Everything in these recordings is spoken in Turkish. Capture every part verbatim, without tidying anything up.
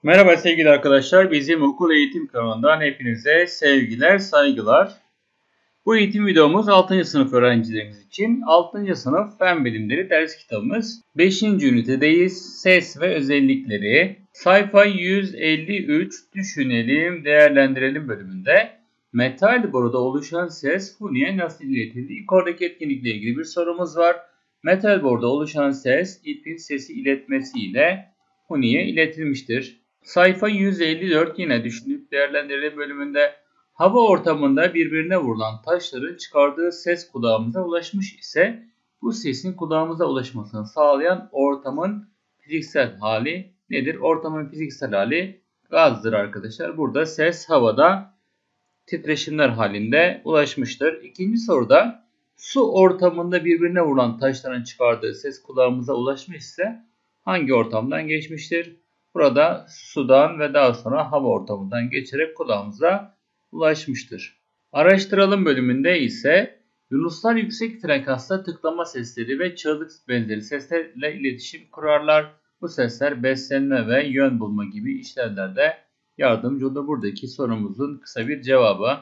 Merhaba sevgili arkadaşlar, bizim okul eğitim kanalından hepinize sevgiler, saygılar. Bu eğitim videomuz altıncı sınıf öğrencilerimiz için altıncı sınıf Fen Bilimleri ders kitabımız. beşinci ünitedeyiz. Ses ve özellikleri. Sayfa yüz elli üç düşünelim, değerlendirelim bölümünde. Metal boruda oluşan ses huniye nasıl iletildi? Yukarıdaki etkinlikle ilgili bir sorumuz var. Metal boruda oluşan ses ipin sesi iletmesiyle huniye iletilmiştir. Sayfa yüz elli dört yine düşünüp değerlendirelim bölümünde hava ortamında birbirine vurulan taşların çıkardığı ses kulağımıza ulaşmış ise bu sesin kulağımıza ulaşmasını sağlayan ortamın fiziksel hali nedir? Ortamın fiziksel hali gazdır arkadaşlar. Burada ses havada titreşimler halinde ulaşmıştır. İkinci soruda su ortamında birbirine vurulan taşların çıkardığı ses kulağımıza ulaşmış ise hangi ortamdan geçmiştir? Burada sudan ve daha sonra hava ortamından geçerek kulağımıza ulaşmıştır. Araştıralım bölümünde ise yunuslar yüksek frekansta tıklama sesleri ve çığlık benzeri seslerle iletişim kurarlar. Bu sesler beslenme ve yön bulma gibi işlevlerde yardımcı olur. Buradaki sorumuzun kısa bir cevabı.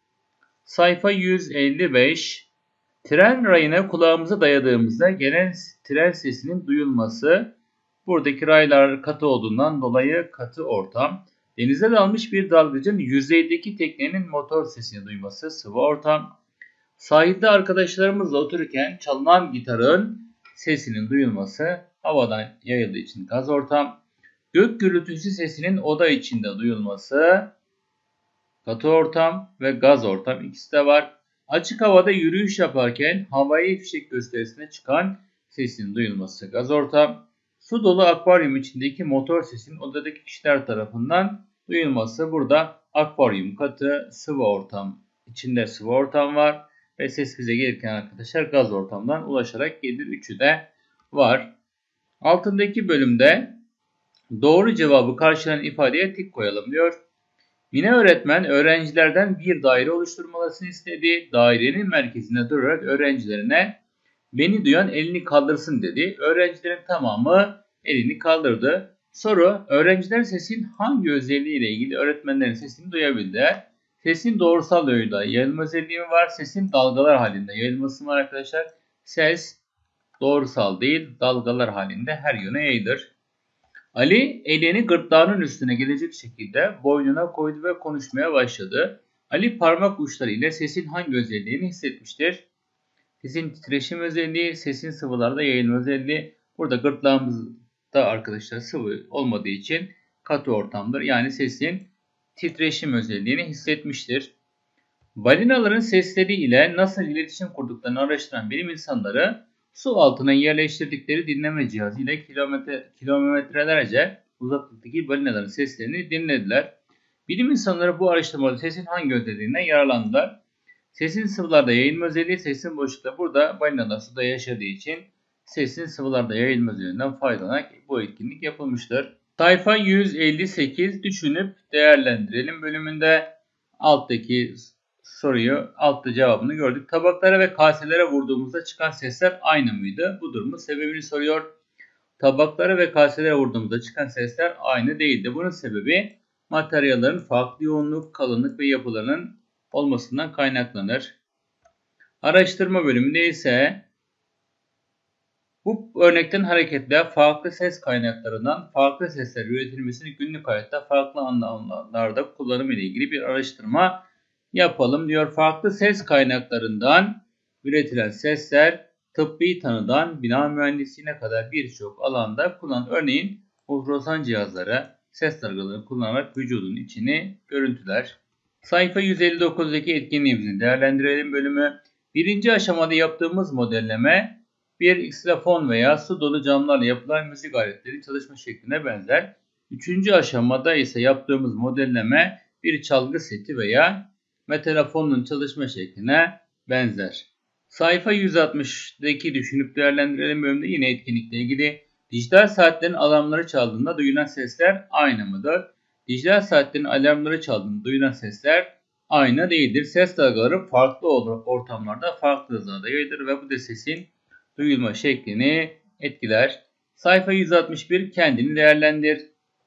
Sayfa yüz elli beş. Tren rayına kulağımıza dayadığımızda gelen tren sesinin duyulması. Buradaki raylar katı olduğundan dolayı katı ortam. Denize dalmış bir dalgıcın yüzeydeki teknenin motor sesini duyması sıvı ortam. Sahilde arkadaşlarımızla otururken çalınan gitarın sesinin duyulması havadan yayıldığı için gaz ortam. Gök gürültüsü sesinin oda içinde duyulması katı ortam ve gaz ortam ikisi de var. Açık havada yürüyüş yaparken havai fişek gösterisine çıkan sesin duyulması gaz ortam. Su dolu akvaryum içindeki motor sesinin odadaki kişiler tarafından duyulması. Burada akvaryum katı, sıvı ortam, içinde sıvı ortam var. Ve ses bize gelirken arkadaşlar gaz ortamdan ulaşarak gelir. Üçü de var. Altındaki bölümde doğru cevabı karşılayan ifadeye tik koyalım diyor. Mine öğretmen öğrencilerden bir daire oluşturmalarını istedi. Dairenin merkezine durarak öğrencilerine beni duyan elini kaldırsın dedi. Öğrencilerin tamamı elini kaldırdı. Soru, öğrenciler sesin hangi özelliğiyle ilgili öğretmenlerin sesini duyabildiler? Sesin doğrusal yönde yayılma özelliği mi var? Sesin dalgalar halinde yayılması mı var arkadaşlar? Ses doğrusal değil, dalgalar halinde her yöne yayılır. Ali elini gırtlağının üstüne gelecek şekilde boynuna koydu ve konuşmaya başladı. Ali parmak uçları ile sesin hangi özelliğini hissetmiştir? Sesin titreşim özelliği, sesin sıvılarda yayılma özelliği. Burada gırtlağımızda arkadaşlar sıvı olmadığı için katı ortamdır. Yani sesin titreşim özelliğini hissetmiştir. Balinaların sesleri ile nasıl iletişim kurduklarını araştıran bilim insanları su altına yerleştirdikleri dinleme cihazı ile kilometre, kilometrelerce uzaklıktaki balinaların seslerini dinlediler. Bilim insanları bu araştırmada sesin hangi özelliğinden yararlandılar? Sesin sıvılarda yayılma özelliği, sesin boşlukta. Burada balinalar suda yaşadığı için sesin sıvılarda yayılma özelliğinden faydalanarak bu etkinlik yapılmıştır. Sayfa yüz elli sekiz düşünüp değerlendirelim bölümünde alttaki soruyu, altta cevabını gördük. Tabaklara ve kaselere vurduğumuzda çıkan sesler aynı mıydı? Bu durumun sebebini soruyor. Tabaklara ve kaselere vurduğumuzda çıkan sesler aynı değildi. Bunun sebebi materyallerin farklı yoğunluk, kalınlık ve yapılarının olmasından kaynaklanır. Araştırma bölümünde ise bu örnekten hareketle farklı ses kaynaklarından farklı sesler üretilmesini günlük hayatta farklı anlamlarda kullanımı ile ilgili bir araştırma yapalım diyor. Farklı ses kaynaklarından üretilen sesler tıbbi tanıdan bina mühendisliğine kadar birçok alanda kullanılır. Örneğin ultrason cihazları ses dalgalarını kullanarak vücudun içini görüntüler. Sayfa yüz elli dokuzdaki etkinliğimizi değerlendirelim bölümü. Birinci aşamada yaptığımız modelleme bir ksilofon veya su dolu camlarla yapılan müzik aletleri çalışma şekline benzer. Üçüncü aşamada ise yaptığımız modelleme bir çalgı seti veya metalofonun çalışma şekline benzer. Sayfa yüz altmıştaki düşünüp değerlendirelim bölümünde yine etkinlikle ilgili dijital saatlerin alarmları çaldığında duyulan sesler aynı mıdır? Dijital saatlerin alarmları çaldığında duyulan sesler aynı değildir. Ses dalgaları farklı ortamlarda farklı hızlarda yayılır ve bu da sesin duyulma şeklini etkiler. Sayfa yüz altmış bir kendini değerlendir.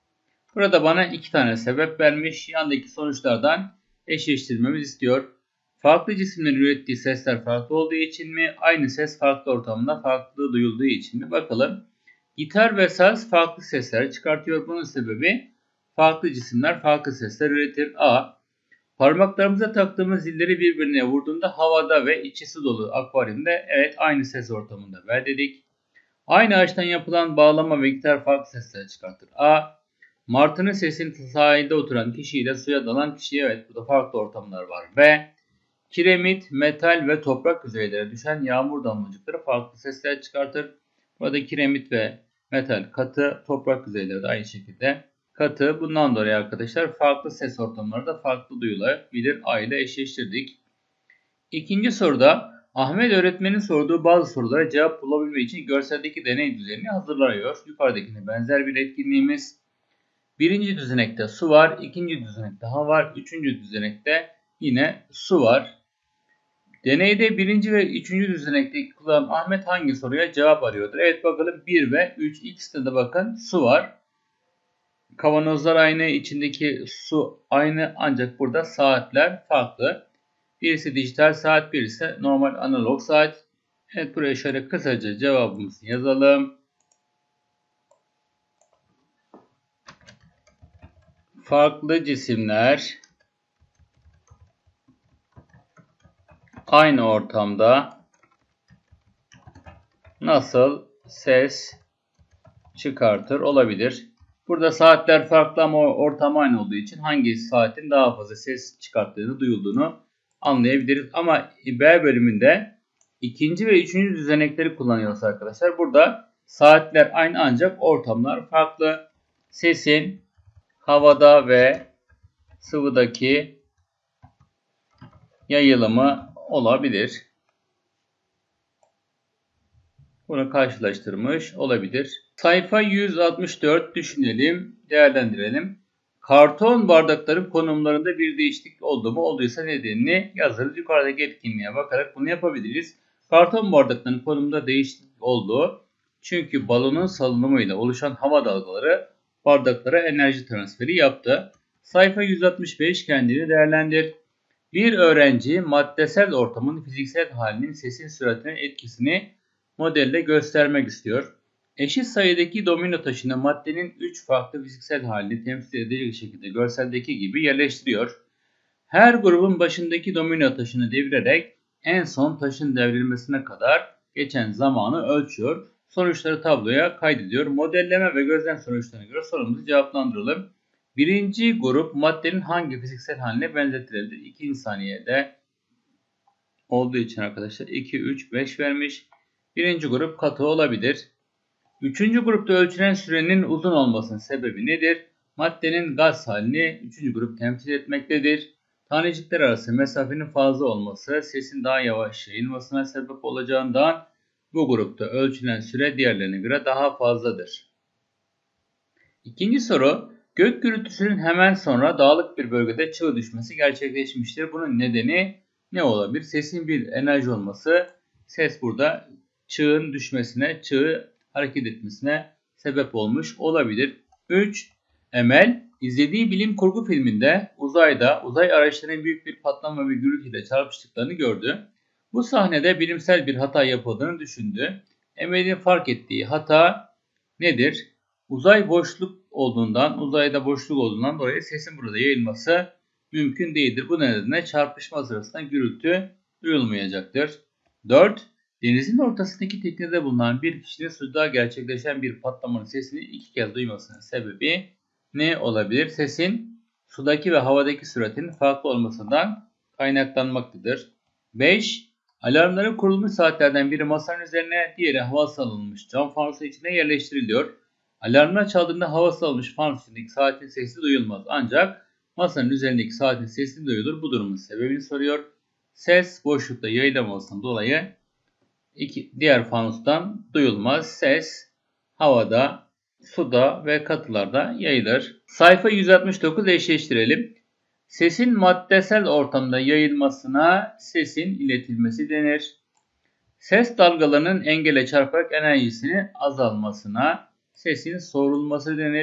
Burada bana iki tane sebep vermiş. Yandaki sonuçlardan eşleştirmemizi istiyor. Farklı cisimlerin ürettiği sesler farklı olduğu için mi? Aynı ses farklı ortamda farklı duyulduğu için mi? Bakalım. Gitar ve saz farklı sesler çıkartıyor. Bunun sebebi farklı cisimler farklı sesler üretir. A. Parmaklarımıza taktığımız zilleri birbirine vurduğunda havada ve içi su dolu akvaryumda evet aynı ses ortamında ver dedik. Aynı ağaçtan yapılan bağlama ve gitar farklı sesler çıkartır. A. Martının sesini sahilde oturan kişiyle suya dalan kişiye evet burada farklı ortamlar var. B. Kiremit, metal ve toprak yüzeylere düşen yağmur damlacıkları farklı sesler çıkartır. Burada kiremit ve metal katı, toprak yüzeyleri de aynı şekilde katı. Bundan dolayı arkadaşlar farklı ses ortamları da farklı duyulabilir. A ile eşleştirdik. İkinci soruda Ahmet öğretmenin sorduğu bazı sorulara cevap bulabilmek için görseldeki deney düzenini hazırlıyor. Yukarıdakine benzer bir etkinliğimiz. Birinci düzenekte su var, ikinci düzenekte hava var, üçüncü düzenekte yine su var. Deneyde birinci ve üçüncü düzenekteki kullanılan Ahmet hangi soruya cevap arıyordur? Evet bakalım bir ve üç ikisinde de bakın su var. Kavanozlar aynı, içindeki su aynı ancak burada saatler farklı. Birisi dijital saat, birisi normal analog saat. Evet buraya şöyle kısaca cevabımızı yazalım. Farklı cisimler aynı ortamda nasıl ses çıkartır olabilir? Burada saatler farklı ama ortam aynı olduğu için hangi saatin daha fazla ses çıkarttığını, duyulduğunu anlayabiliriz. Ama B bölümünde ikinci ve üçüncü düzenekleri kullanıyoruz arkadaşlar. Burada saatler aynı ancak ortamlar farklı. Sesin havada ve sıvıdaki yayılımı olabilir. Bunu karşılaştırmış olabilir. Sayfa yüz altmış dört düşünelim, değerlendirelim. Karton bardakların konumlarında bir değişiklik oldu mu? Olduysa nedenini yazarız. Yukarıdaki etkinliğe bakarak bunu yapabiliriz. Karton bardakların konumunda değişiklik oldu. Çünkü balonun salınımıyla oluşan hava dalgaları bardaklara enerji transferi yaptı. Sayfa yüz altmış beş kendini değerlendir. Bir öğrenci maddesel ortamın fiziksel halinin sesin süratine etkisini modelde göstermek istiyor. Eşit sayıdaki domino taşını maddenin üç farklı fiziksel halini temsil edecek şekilde görseldeki gibi yerleştiriyor. Her grubun başındaki domino taşını devirerek en son taşın devrilmesine kadar geçen zamanı ölçüyor. Sonuçları tabloya kaydediyor. Modelleme ve gözlem sonuçlarına göre sorumuzu cevaplandıralım. Birinci grup maddenin hangi fiziksel haline benzetilebilir? İkinci saniyede olduğu için arkadaşlar iki, üç, beş vermiş. Birinci grup katı olabilir. Üçüncü grupta ölçülen sürenin uzun olmasının sebebi nedir? Maddenin gaz halini üçüncü grup temsil etmektedir. Tanecikler arası mesafenin fazla olması sesin daha yavaş yayılmasına sebep olacağından bu grupta ölçülen süre diğerlerine göre daha fazladır. İkinci soru, gök gürültüsünün hemen sonra dağlık bir bölgede çığ düşmesi gerçekleşmiştir. Bunun nedeni ne olabilir? Sesin bir enerji olması, ses burada çığın düşmesine, çığı hareket etmesine sebep olmuş olabilir. üç. Emel, izlediği bilim kurgu filminde uzayda uzay araçlarının büyük bir patlama ve gürültüyle çarpıştıklarını gördü. Bu sahnede bilimsel bir hata yapıldığını düşündü. Emel'in fark ettiği hata nedir? Uzay boşluk olduğundan, uzayda boşluk olduğundan dolayı sesin burada yayılması mümkün değildir. Bu nedenle çarpışma sırasında gürültü duyulmayacaktır. dört. Denizin ortasındaki teknede bulunan bir kişinin suda gerçekleşen bir patlamanın sesini iki kez duymasının sebebi ne olabilir? Sesin sudaki ve havadaki süratinin farklı olmasından kaynaklanmaktadır. beş. Alarmların kurulmuş saatlerden biri masanın üzerine, diğeri hava salınmış cam fanusu içine yerleştiriliyor. Alarmlar çaldığında hava salınmış fanus içindeki saatin sesi duyulmaz. Ancak masanın üzerindeki saatin sesi duyulur. Bu durumun sebebini soruyor. Ses boşlukta yayılmamasından dolayı iki, diğer fanustan duyulmaz. Ses havada, suda ve katılarda yayılır. Sayfa yüz altmış dokuz eşleştirelim. Sesin maddesel ortamda yayılmasına sesin iletilmesi denir. Ses dalgalarının engele çarparak enerjisinin azalmasına sesin soğurulması denir.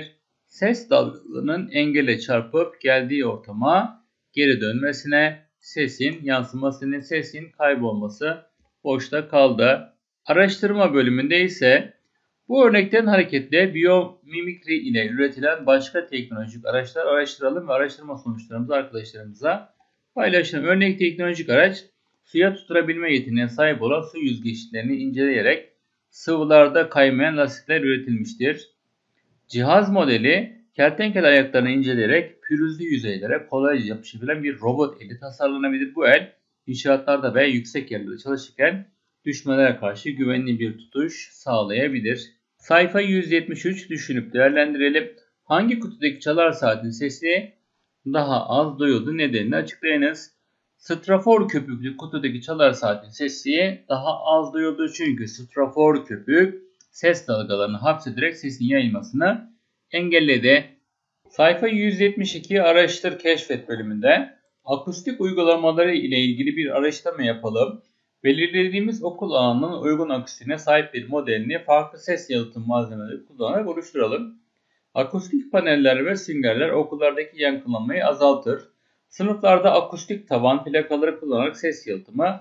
Ses dalgalarının engele çarpıp geldiği ortama geri dönmesine, sesin yansımasının, sesin kaybolması boşta kaldı. Araştırma bölümünde ise bu örnekten hareketle biyomimikri ile üretilen başka teknolojik araçlar araştıralım ve araştırma sonuçlarımızı arkadaşlarımıza paylaşalım. Örnek teknolojik araç, suya tuturabilme yeteneğine sahip olan su yüzgeçlerini inceleyerek sıvılarda kaymayan lastikler üretilmiştir. Cihaz modeli, kertenkele ayaklarını inceleyerek pürüzlü yüzeylere kolayca yapışabilen bir robot eli tasarlanabilir. Bu el, inşaatlarda ve yüksek yerlerde çalışırken düşmelere karşı güvenli bir tutuş sağlayabilir. Sayfa yüz yetmiş üç, düşünüp değerlendirelim. Hangi kutudaki çalar saatin sesi daha az duyuldu? Nedenini açıklayınız. Strafor köpüklü kutudaki çalar saatin sesi daha az duyuldu. Çünkü strafor köpük ses dalgalarını hapsederek sesin yayılmasını engelledi. Sayfa yüz yetmiş iki, araştır keşfet bölümünde akustik uygulamaları ile ilgili bir araştırma yapalım. Belirlediğimiz okul alanının uygun akustiğine sahip bir modelini farklı ses yalıtım malzemeleri kullanarak oluşturalım. Akustik paneller ve süngerler okullardaki yankılanmayı azaltır. Sınıflarda akustik taban plakaları kullanarak ses yalıtımı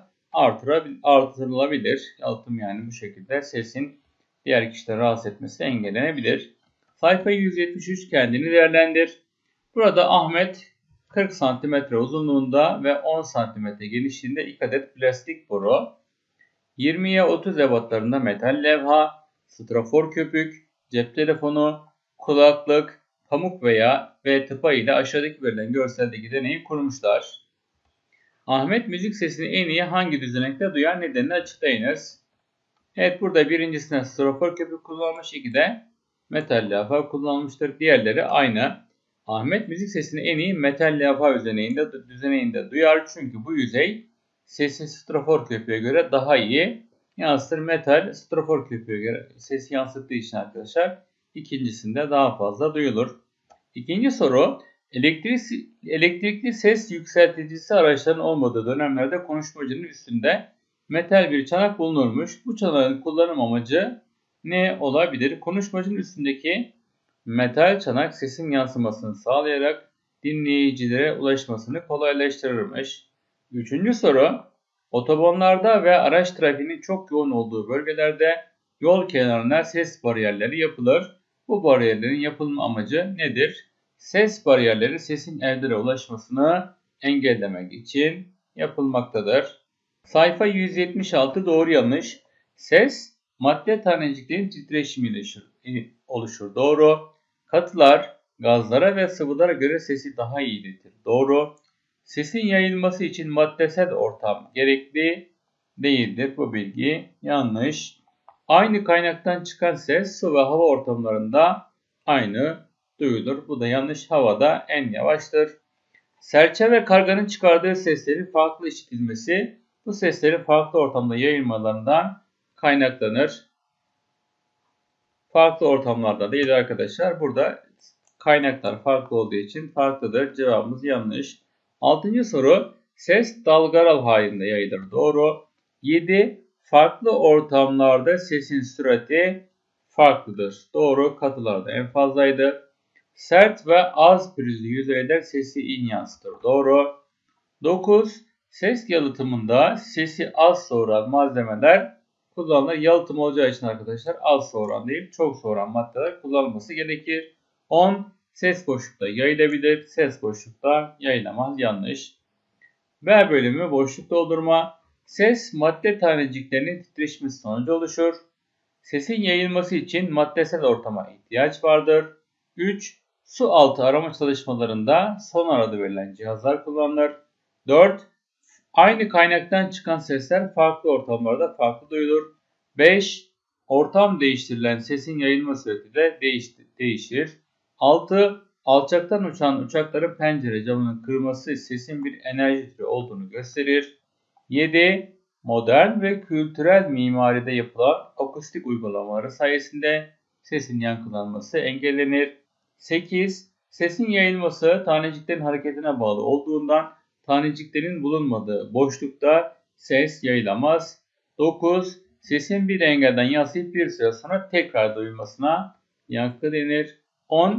artırılabilir. Yalıtım yani bu şekilde sesin diğer kişileri rahatsız etmesi engellenebilir. Sayfa yüz yetmiş üç, kendini değerlendir. Burada Ahmet kırk santimetre uzunluğunda ve on santimetre genişliğinde iki adet plastik boru, yirmiye otuz ebatlarında metal levha, strafor köpük, cep telefonu, kulaklık, pamuk veya ve tıpa ile aşağıdaki verilen görseldeki deneyi kurmuşlar. Ahmet müzik sesini en iyi hangi düzenekte duyar, nedenini açıklayınız. Evet, burada birincisinde strafor köpük kullanılmış, ikide metal levha kullanılmıştır. Diğerleri aynı. Ahmet müzik sesini en iyi metal levha düzeneyinde, düzeneyinde duyar. Çünkü bu yüzey sesi strafor köpüğe göre daha iyi yansıtır. Metal strafor köpüğe göre sesi yansıttığı için arkadaşlar ikincisinde daha fazla duyulur. İkinci soru, elektrikli, elektrikli ses yükselticisi araçların olmadığı dönemlerde konuşmacının üstünde metal bir çanak bulunurmuş. Bu çanağın kullanım amacı ne olabilir? Konuşmacının üstündeki metal çanak sesin yansımasını sağlayarak dinleyicilere ulaşmasını kolaylaştırırmış. Üçüncü soru, otobanlarda ve araç trafiğinin çok yoğun olduğu bölgelerde yol kenarına ses bariyerleri yapılır. Bu bariyerlerin yapılma amacı nedir? Ses bariyerleri sesin evlere ulaşmasını engellemek için yapılmaktadır. Sayfa yüz yetmiş altı, doğru yanlış. Ses madde taneciklerin titreşimiyle oluşur. Doğru. Katılar gazlara ve sıvılara göre sesi daha iyi iletir. Doğru. Sesin yayılması için maddesel ortam gerekli değildir. Bu bilgi yanlış. Aynı kaynaktan çıkan ses su ve hava ortamlarında aynı duyulur. Bu da yanlış. Havada en yavaştır. Serçe ve karganın çıkardığı seslerin farklı işitilmesi bu seslerin farklı ortamda yayılmalarından kaynaklanır. Farklı ortamlarda değil arkadaşlar. Burada kaynaklar farklı olduğu için farklıdır. Cevabımız yanlış. Altıncı soru, ses dalgaral halinde yayılır. Doğru. yedi. Farklı ortamlarda sesin sürati farklıdır. Doğru. Katılarda en fazlaydı. Sert ve az pürüzlü yüzeyler sesi iyi yansıtır. Doğru. dokuz. Ses yalıtımında sesi az soğuran malzemeler kullanılır. Yalıtım olacağı için arkadaşlar az soğuran değil, çok soğuran maddeler kullanılması gerekir. on. Ses boşlukta yayılabilir. Ses boşlukta yayılamaz. Yanlış. B bölümü, boşluk doldurma. Ses madde taneciklerinin titreşmesi sonucu oluşur. Sesin yayılması için maddesel ortama ihtiyaç vardır. üç. Su altı arama çalışmalarında sonar adı verilen cihazlar kullanılır. dört. Aynı kaynaktan çıkan sesler farklı ortamlarda farklı duyulur. beş. Ortam değiştirilen sesin yayılma sürati de değişir. altı. Alçaktan uçan uçakların pencere camının kırılması sesin bir enerji türü olduğunu gösterir. yedi. Modern ve kültürel mimaride yapılan akustik uygulamaları sayesinde sesin yankılanması engellenir. sekiz. Sesin yayılması taneciklerin hareketine bağlı olduğundan taneciklerin bulunmadığı boşlukta ses yayılamaz. dokuz. Sesin bir engelden yansıyıp bir süre sonra tekrar duyulmasına yankı denir. on.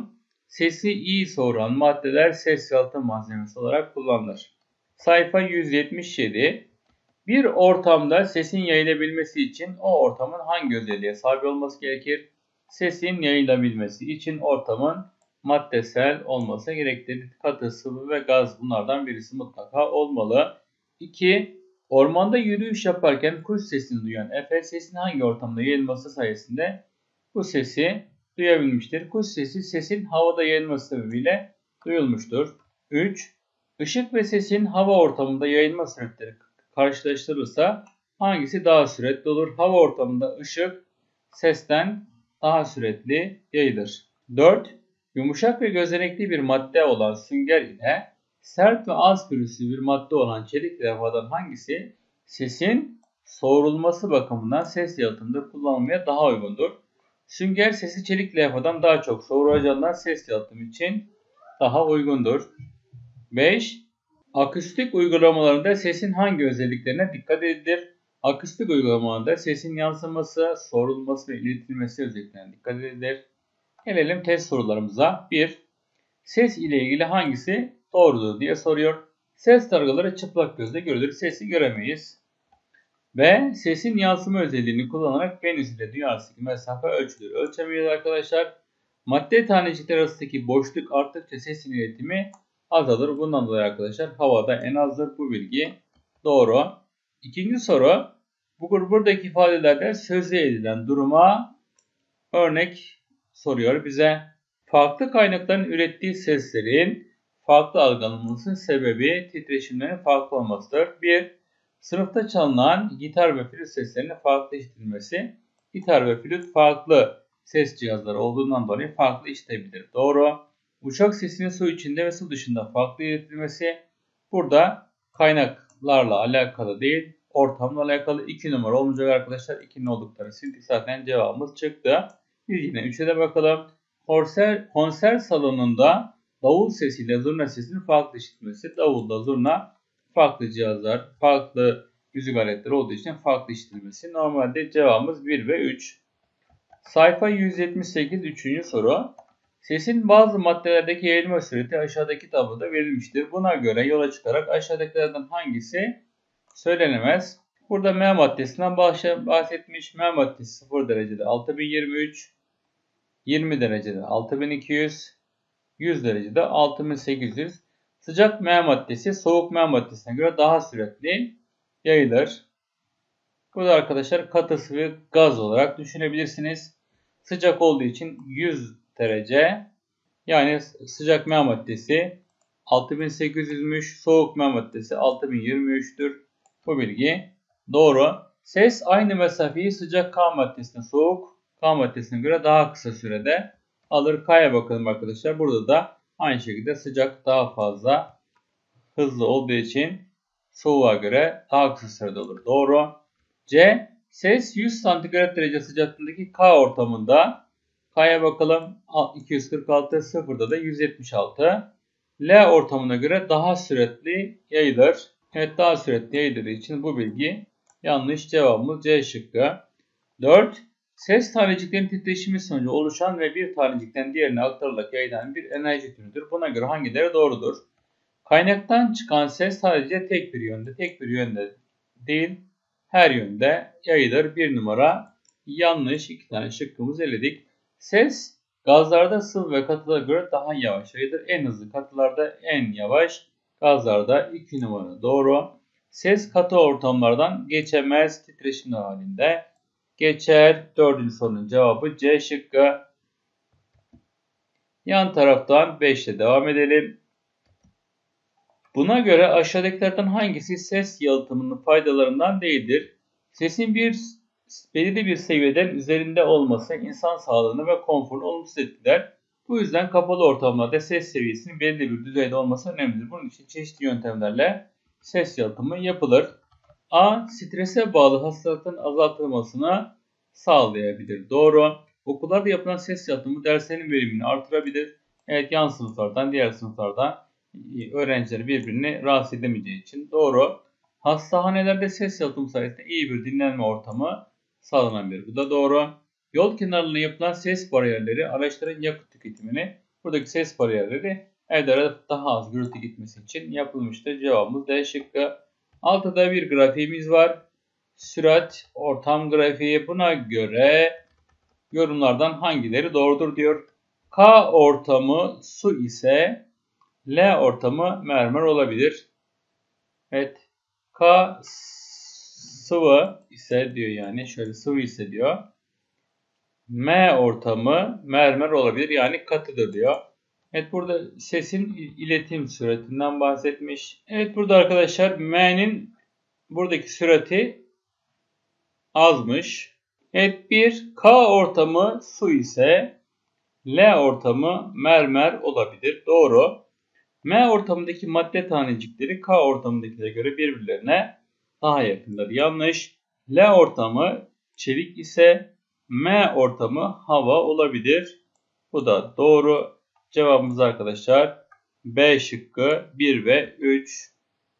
Sesi iyi soğuran maddeler ses yalıtım malzemesi olarak kullanılır. Sayfa yüz yetmiş yedi. Bir ortamda sesin yayılabilmesi için o ortamın hangi özelliğe sahip olması gerekir? Sesin yayılabilmesi için ortamın maddesel olması gerekir. Katı, sıvı ve gaz bunlardan birisi mutlaka olmalı. iki. Ormanda yürüyüş yaparken kuş sesini duyan Efe sesin hangi ortamda yayılması sayesinde bu sesi duyabilmiştir? Kuş sesi sesin havada yayılması sebebiyle duyulmuştur. üç. Işık ve sesin hava ortamında yayılma süretleri karşılaştırılırsa hangisi daha süratli olur? Hava ortamında ışık sesten daha süratli yayılır. dört. Yumuşak ve gözenekli bir madde olan sünger ile sert ve az pürüzlü bir madde olan çelik levhadan hangisi sesin soğurulması bakımından ses yalıtımında kullanılmaya daha uygundur? Sünger sesi çelik levhadan daha çok soğuracağından ses yalıtımı için daha uygundur. beş. Akustik uygulamalarında sesin hangi özelliklerine dikkat edilir? Akustik uygulamalarında sesin yansıması, soğurulması ve iletilmesi özelliklerine dikkat edilir. Gelelim test sorularımıza. bir. Ses ile ilgili hangisi doğrudur diye soruyor. Ses dalgaları çıplak gözle görülür. Sesi göremeyiz. B. Sesin yansıma özelliğini kullanarak Venüs ile Dünya arasındaki mesafe ölçülür. Ölçemeyiz arkadaşlar. Madde tanecikler arasındaki boşluk arttıkça sesin iletimi azalır. Bundan dolayı arkadaşlar havada en azdır. Bu bilgi doğru. İkinci soru. Bu buradaki ifadelerde sözde edilen duruma örnek soruyor bize. Farklı kaynakların ürettiği seslerin farklı algılanmasının sebebi titreşimlerin farklı olmasıdır. bir. Sınıfta çalınan gitar ve flüt seslerinin farklı işitilmesi. Gitar ve flüt farklı ses cihazları olduğundan dolayı farklı işitebilir. Doğru. Uçak sesinin su içinde ve su dışında farklı iletilmesi. Burada kaynaklarla alakalı değil, ortamla alakalı. iki numara olmayacak arkadaşlar. ikinin oldukları sildik zaten cevabımız çıktı. Biz yine üçe de bakalım. Konser, konser salonunda davul sesiyle zurna sesinin farklı işitilmesi. Davulda zurna farklı cihazlar, farklı müzik aletleri olduğu için farklı işitilmesi. Normalde cevabımız bir ve üç. Sayfa yüz yetmiş sekiz. üçüncü soru. Sesin bazı maddelerdeki yayılma süreti aşağıdaki tabloda verilmiştir. Buna göre yola çıkarak aşağıdakilerden hangisi söylenemez? Burada M maddesinden bahsetmiş. M maddesi sıfır derecede altı bin yirmi üç, yirmi derecede altı bin iki yüz, yüz derecede altı bin sekiz yüz. Sıcak M maddesi soğuk M maddesine göre daha süratli yayılır. Burada arkadaşlar katı sıvı gaz olarak düşünebilirsiniz. Sıcak olduğu için yüz derece, yani sıcak M maddesi altı bin sekiz yüzmüş, soğuk M maddesi altı bin yirmi üçtür. Bu bilgi doğru. Ses aynı mesafeyi sıcak K maddesine, soğuk K maddesine göre daha kısa sürede alır. K'ya bakalım arkadaşlar. Burada da aynı şekilde sıcak daha fazla hızlı olduğu için soğuğa göre daha kısa sürede olur. Doğru. C. Ses yüz santigrat derece sıcaklığındaki K ortamında. K'ya bakalım. iki yüz kırk altı, sıfırda da yüz yetmiş altı. L ortamına göre daha süratli yayılır. Evet, daha süratli yayıldığı için bu bilgi yanlış. Cevabımız C şıkkı. dört. Ses taneciklerin titreşimi sonucu oluşan ve bir tanecikten diğerine aktarılarak yayılan bir enerji türüdür. Buna göre hangileri doğrudur? Kaynaktan çıkan ses sadece tek bir yönde, tek bir yönde değil, her yönde yayılır. Bir numara yanlış. İki tane şıkkımızı eledik. Ses gazlarda, sıvı ve katılara göre daha yavaş yayılır. En hızlı katılarda, en yavaş gazlarda. iki numara doğru. Ses katı ortamlardan geçemez, titreşimler halinde geçer. Dördüncü sorunun cevabı C şıkkı. Yan taraftan beş ile devam edelim. Buna göre aşağıdakilerden hangisi ses yalıtımının faydalarından değildir? Sesin bir belirli bir seviyeden üzerinde olması insan sağlığını ve konforunu olumsuz etkiler. Bu yüzden kapalı ortamlarda ses seviyesinin belirli bir düzeyde olması önemlidir. Bunun için çeşitli yöntemlerle ses yalıtımı yapılır. A. Strese bağlı hastalıkların azaltılmasını sağlayabilir. Doğru. Okullarda yapılan ses yalıtımı derslerin verimini artırabilir. Evet, yan sınıflardan, diğer sınıflardan öğrenciler birbirini rahatsız edemeyeceği için doğru. Hastanelerde ses yalıtımı sayesinde iyi bir dinlenme ortamı sağlanabilir. Bu da doğru. Yol kenarlarına yapılan ses bariyerleri araçların yakıt tüketimini Buradaki ses bariyerleri evlere daha az gürültü gitmesi için yapılmıştır. Cevabımız D şıkkı. Altıda bir grafiğimiz var. Sürat ortam grafiği. Buna göre yorumlardan hangileri doğrudur diyor. K ortamı su ise L ortamı mermer olabilir. Evet. K sıvı ise diyor, yani şöyle sıvı ise diyor. M ortamı mermer olabilir, yani katıdır diyor. Evet, burada sesin iletim süratinden bahsetmiş. Evet, burada arkadaşlar M'nin buradaki sürati azmış. Evet, bir K ortamı su ise L ortamı mermer olabilir. Doğru. M ortamındaki madde tanecikleri K ortamındakilere göre birbirlerine daha yakındır. Yanlış. L ortamı çelik ise M ortamı hava olabilir. Bu da doğru. Cevabımız arkadaşlar B şıkkı bir ve üç.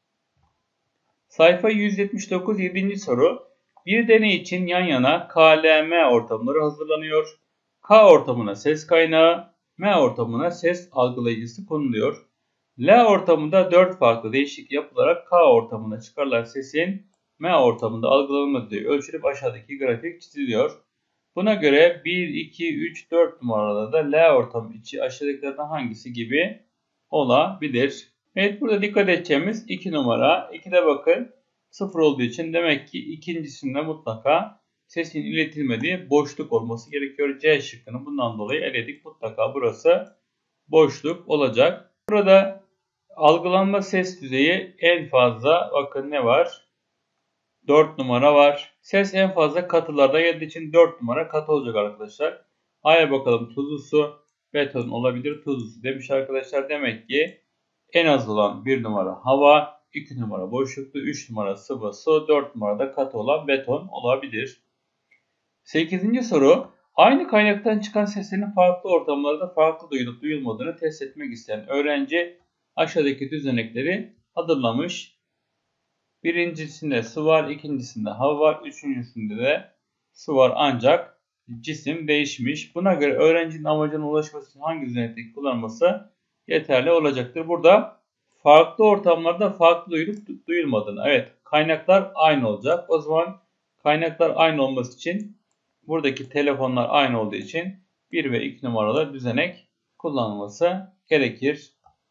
Sayfa yüz yetmiş dokuz yedinci soru. Bir deney için yan yana K L M ortamları hazırlanıyor. K ortamına ses kaynağı, M ortamına ses algılayıcısı konuluyor. L ortamında dört farklı değişik yapılarak K ortamına çıkarılan sesin M ortamında algılanmadığı ölçülüp aşağıdaki grafik çiziliyor. Buna göre bir, iki, üç, dört numaralarda L ortamı içi aşağıdakilerden hangisi gibi olabilir? Evet, burada dikkat edeceğimiz iki numara. ikide bakın sıfır olduğu için demek ki ikincisinde mutlaka sesin iletilmediği boşluk olması gerekiyor. C şıkkını bundan dolayı eledik. Mutlaka burası boşluk olacak. Burada algılanma ses düzeyi en fazla, bakın ne var? dört numara var. Ses en fazla katılarda geldiği için dört numara katı olacak arkadaşlar. A'ya bakalım, tuzlu su, beton olabilir, tuzlu su demiş arkadaşlar. Demek ki en az olan bir numara hava, iki numara boşluklu, üç numara sıvı su, dört numarada katı olan beton olabilir. sekizinci soru. Aynı kaynaktan çıkan seslerin farklı ortamlarda farklı duyulup duyulmadığını test etmek isteyen öğrenci aşağıdaki düzenekleri hazırlamış. Birincisinde su var, ikincisinde hava var, üçüncüsünde de su var ancak cisim değişmiş. Buna göre öğrencinin amacına ulaşması için hangi düzenekleri kullanması yeterli olacaktır? Burada farklı ortamlarda farklı duyulup duyulmadığını. Evet, kaynaklar aynı olacak. O zaman kaynaklar aynı olması için buradaki telefonlar aynı olduğu için bir ve iki numaralı düzenek kullanılması gerekir.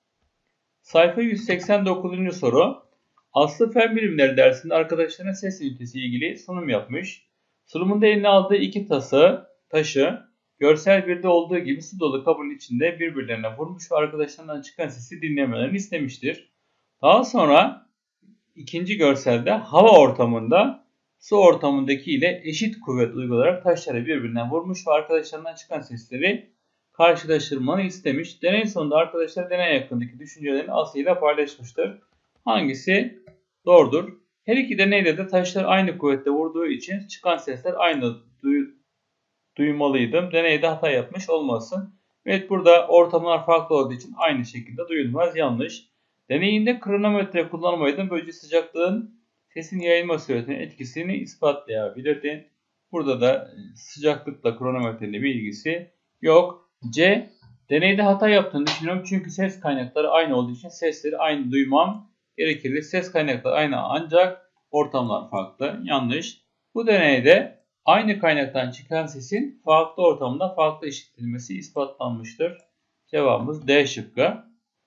Sayfa yüz seksen dokuzuncu soru. Aslı Fen Bilimleri dersinde arkadaşlarına ses ünitesi ilgili sunum yapmış. Sunumunda eline aldığı iki tası, taşı, görsel birde olduğu gibi su dolu kabın içinde birbirlerine vurmuş ve arkadaşlarından çıkan sesi dinlemelerini istemiştir. Daha sonra ikinci görselde hava ortamında su ortamındaki ile eşit kuvvet uygulayarak taşları birbirine vurmuş ve arkadaşlarından çıkan sesleri karşılaştırmanı istemiş. Deney sonunda arkadaşlar deney hakkındaki düşüncelerini Aslı ile paylaşmıştır. Hangisi doğrudur? Her iki deneyde de taşlar aynı kuvvette vurduğu için çıkan sesler aynı duy duymalıydım. Deneyde hata yapmış olmasın. Evet, burada ortamlar farklı olduğu için aynı şekilde duyulmaz. Yanlış. Deneyinde kronometre kullanmaydın. Böylece sıcaklığın sesin yayılma süretinin etkisini ispatlayabilirdin. Burada da sıcaklıkla kronometreyle bir ilgisi yok. C. Deneyde hata yaptığını düşünüyorum. Çünkü ses kaynakları aynı olduğu için sesleri aynı duymam gerekirdi. Ses kaynakları aynı ancak ortamlar farklı. Yanlış. Bu deneyde aynı kaynaktan çıkan sesin farklı ortamda farklı işitilmesi ispatlanmıştır. Cevabımız D şıkkı.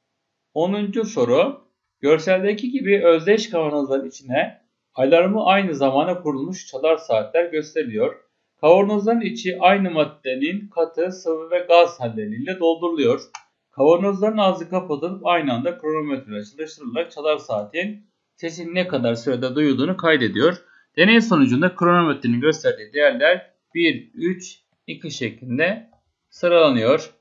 onuncu soru. Görseldeki gibi özdeş kavanozların içine alarmı aynı zamana kurulmuş çalar saatler gösteriliyor. Kavanozların içi aynı maddenin katı, sıvı ve gaz halleriyle dolduruluyor. Kavanozların ağzı kapatılıp aynı anda kronometre çalıştırılarak çalar saatin sesin ne kadar sürede duyulduğunu kaydediyor. Deney sonucunda kronometrenin gösterdiği değerler bir, üç, iki şeklinde sıralanıyor.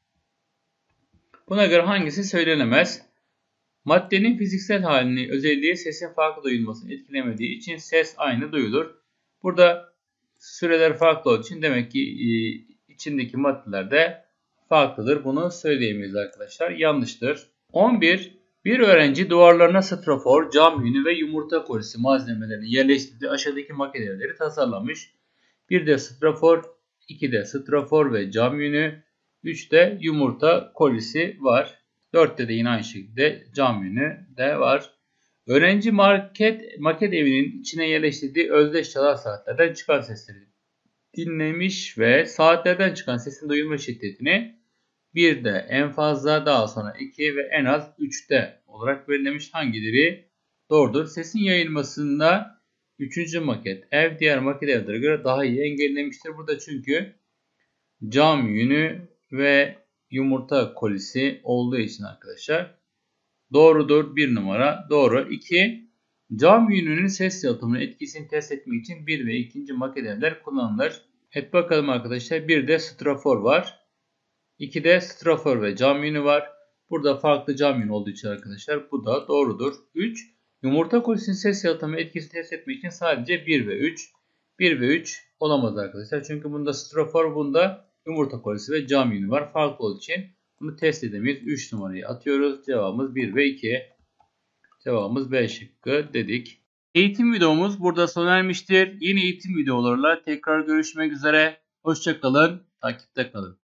Buna göre hangisi söylenemez? Maddenin fiziksel halini, özelliği sesin farklı duyulmasını etkilemediği için ses aynı duyulur. Burada süreler farklı olduğu için demek ki içindeki maddeler de farklıdır. Bunu söyleyemeyiz arkadaşlar. Yanlıştır. on bir. Bir öğrenci duvarlarına strafor, cam yünü ve yumurta kolisi malzemelerini yerleştirdiği aşağıdaki makineleri tasarlamış. bir de strafor, iki de strafor ve cam yünü, üçte yumurta kolisi var. dörtte de yine aynı şekilde cam yünü de var. Öğrenci market maket evinin içine yerleştirdiği özdeş çalar saatlerden çıkan sesleri dinlemiş ve saatlerden çıkan sesin duyulma şiddetini birde, en fazla, daha sonra iki ve en az üçte olarak belirlemiş. Hangileri doğrudur? Sesin yayılmasında üçüncü maket ev diğer maket evlere göre daha iyi engellemiştir. Burada çünkü cam yünü ve yumurta kolisi olduğu için arkadaşlar doğrudur. Bir numara doğru. iki. Cam yününün ses yalıtımının etkisini test etmek için bir ve ikinci maket evler kullanılır. Evet bakalım arkadaşlar. bir de strafor var. ikide strafor ve cam yünü var. Burada farklı cam yünü olduğu için arkadaşlar bu da doğrudur. üç. Yumurta kolisinin ses yalıtımı etkisini test etmek için sadece bir ve üç. bir ve üç olamaz arkadaşlar. Çünkü bunda strafor, bunda yumurta kolisi ve cam yünü var. Farklı olduğu için bunu test edemeyiz. üç numarayı atıyoruz. Cevabımız bir ve iki. Cevabımız B şıkkı dedik. Eğitim videomuz burada sona ermiştir. Yeni eğitim videolarıyla tekrar görüşmek üzere. Hoşça kalın. Takipte kalın.